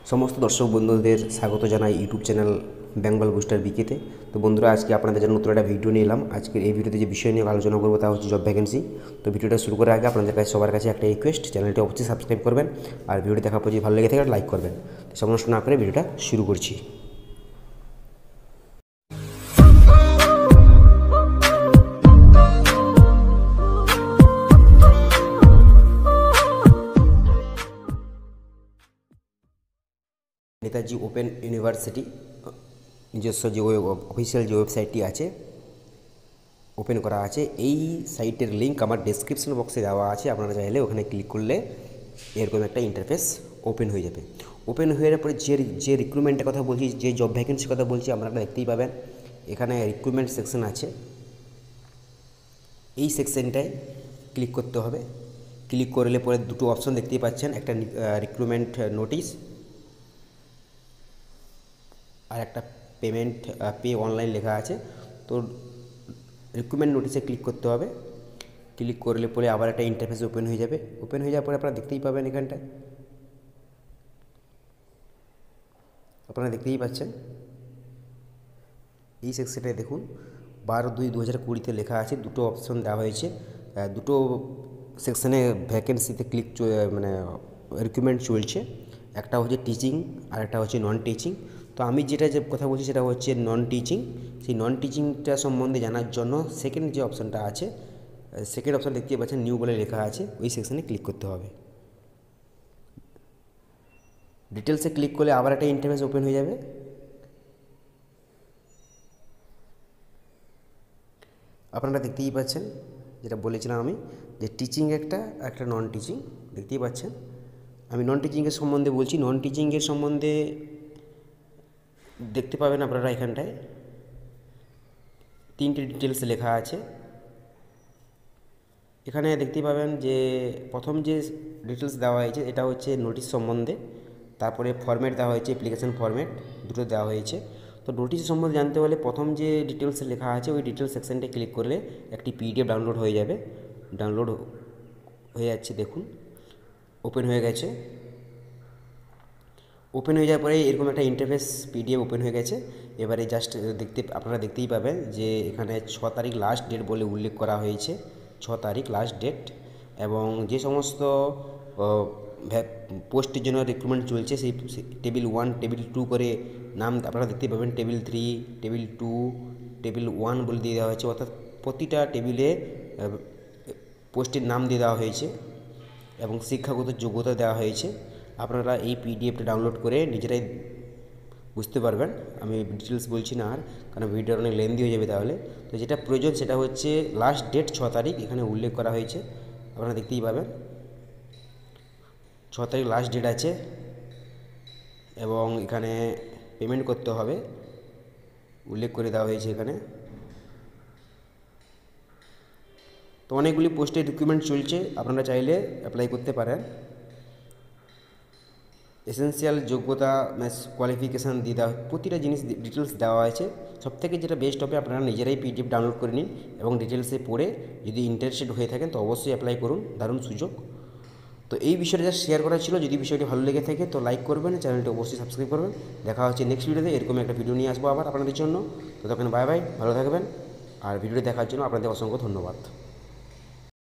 সমস্ত দর্শক বন্ধুদের স্বাগত জানাই ইউটিউব চ্যানেল বেঙ্গল বুস্টার বিকেতে। তো বন্ধুরা, আজকে আপনাদের জন্য নতুন একটা ভিডিও নিয়ে এলাম। আজকের এই ভিডিওতে যে বিষয় নিয়ে আলোচনা করবো তা হচ্ছে জব ভ্যাকেন্সি। তো ভিডিওটা শুরু করার আগে আপনাদের কাছে সবার কাছে একটা রিকোয়েস্ট, চ্যানেলটি অবশ্যই সাবস্ক্রাইব করবেন আর ভিডিওটি দেখার পর যদি ভালো লেগে থাকে লাইক করবেন। তো সময় নষ্ট না করে ভিডিওটা শুরু করছি। নেতাজি ওপেন ইউনিভার্সিটি নিজস্ব যে অফিসিয়াল যে ওয়েবসাইটটি আছে, ওপেন করা আছে। এই সাইটের লিঙ্ক আমার ডেসক্রিপশন বক্সে দেওয়া আছে। আপনারা চাইলে ওখানে ক্লিক করলে এরকম একটা ইন্টারফেস ওপেন হয়ে যাবে। ওপেন হয়ে যাওয়ার পরে যে রিক্রুটমেন্টের কথা বলছি, যে জব ভ্যাকেন্সির কথা বলছি, আপনারা দেখতেই পাবেন এখানে রিক্রুটমেন্ট সেকশন আছে। এই সেকশনটায় ক্লিক করতে হবে। ক্লিক করলে পরে দুটো অপশন দেখতেই পাচ্ছেন, একটা রিক্রুটমেন্ট নোটিশ আর একটা পেমেন্ট পে অনলাইন লেখা আছে। তো রিক্রুটমেন্ট নোটিশে ক্লিক করতে হবে। ক্লিক করলে পরে আবার একটা ইন্টারফেস ওপেন হয়ে যাবে। ওপেন হয়ে যাওয়ার পরে আপনারা দেখতেই পাবেন এখানটায়, আপনারা দেখতেই পাচ্ছেন এই সেকশনটায় দেখুন 12/2/2020 লেখা আছে। দুটো অপশন দেওয়া হয়েছে, দুটো সেকশনে ভ্যাকেন্সিতে মানে রিক্রুটমেন্ট চলছে। একটা হচ্ছে টিচিং আর একটা হচ্ছে নন টিচিং। তো আমি যেটা কথা বলছি সেটা হচ্ছে নন টিচিং। সেই নন টিচিংটা সম্বন্ধে জানার জন্য সেকেন্ড যে অপশানটা আছে, সেকেন্ড অপশান দেখতে পাচ্ছেন নিউ বলে লেখা আছে, ওই সেকশানে ক্লিক করতে হবে। ডিটেলসে ক্লিক করলে আবার একটা ইন্টারফেস ওপেন হয়ে যাবে। আপনারা দেখতেই পাচ্ছেন যেটা বলেছিলাম আমি, যে টিচিং একটা নন টিচিং দেখতেই পাচ্ছেন। আমি নন টিচিংয়ের সম্বন্ধে বলছি। নন টিচিংয়ের সম্বন্ধে দেখতে পাবেন আপনারা এখানটায় তিনটে ডিটেলস লেখা আছে। এখানে দেখতে পাবেন যে প্রথম যে ডিটেলস দেওয়া হয়েছে এটা হচ্ছে নোটিশ সম্বন্ধে, তারপরে ফরম্যাট দেওয়া হয়েছে, অ্যাপ্লিকেশন ফরম্যাট দুটো দেওয়া হয়েছে। তো নোটিশ সম্বন্ধে জানতে হলে প্রথম যে ডিটেলস লেখা আছে ওই ডিটেলস সেকশনটা ক্লিক করলে একটি পিডিএফ ডাউনলোড হয়ে যাবে। ডাউনলোড হয়ে যাচ্ছে, দেখুন ওপেন হয়ে গেছে। ওপেন হয়ে যাওয়ার পরে এরকম একটা ইন্টারফেস পিডিএফ ওপেন হয়ে গেছে। এবারে জাস্ট আপনারা দেখতেই পাবেন যে এখানে 6 তারিখ লাস্ট ডেট বলে উল্লেখ করা হয়েছে, 6 তারিখ লাস্ট ডেট। এবং যে সমস্ত পোস্টের জন্য রিক্রুটমেন্ট চলছে সেই টেবিল 1 টেবিল 2 করে নাম আপনারা দেখতেই পাবেন। টেবিল 3 টেবিল 2 টেবিল 1 বলে দিয়ে দেওয়া হয়েছে, অর্থাৎ প্রতিটা টেবিলে পোস্টের নাম দিয়ে দেওয়া হয়েছে এবং শিক্ষাগত যোগ্যতা দেওয়া হয়েছে। আপনারা এই পিডিএফটা ডাউনলোড করে নিজেরাই বুঝতে পারবেন। আমি ডিটেলস বলছি না আর, কারণ ভিডিওটা অনেক লেন্দি হয়ে যাবে তাহলে। তো যেটা প্রয়োজন সেটা হচ্ছে লাস্ট ডেট 6 তারিখ এখানে উল্লেখ করা হয়েছে, আপনারা দেখতেই পাবেন 6 তারিখ লাস্ট ডেট আছে। এবং এখানে পেমেন্ট করতে হবে উল্লেখ করে দেওয়া হয়েছে এখানে। তো অনেকগুলি পোস্টের রিক্রুটমেন্ট চলছে, আপনারা চাইলে অ্যাপ্লাই করতে পারেন। এসেন্সিয়াল যোগ্যতা কোয়ালিফিকেশান দিয়ে দেওয়া, প্রতিটা জিনিস ডিটেলস দেওয়া আছে। সবথেকে যেটা বেস্ট হবে আপনারা নিজেরাই পিডিএফ ডাউনলোড করে নিন এবং ডিটেলসে পড়ে যদি ইন্টারেস্টেড হয়ে থাকেন তো অবশ্যই অ্যাপ্লাই করুন, দারুণ সুযোগ। তো এই বিষয়টা যা শেয়ার করা ছিল, যদি বিষয়টি ভালো লেগে থাকে তো লাইক করবেন, চ্যানেলটি অবশ্যই সাবস্ক্রাইব করবেন। দেখা হচ্ছে নেক্সট ভিডিওতে, এরকম একটা ভিডিও নিয়ে আসবো আবার আপনাদের জন্য। তো তখন বাই বাই, ভালো থাকবেন। আর ভিডিওটি দেখার জন্য আপনাদের অসংখ্য ধন্যবাদ।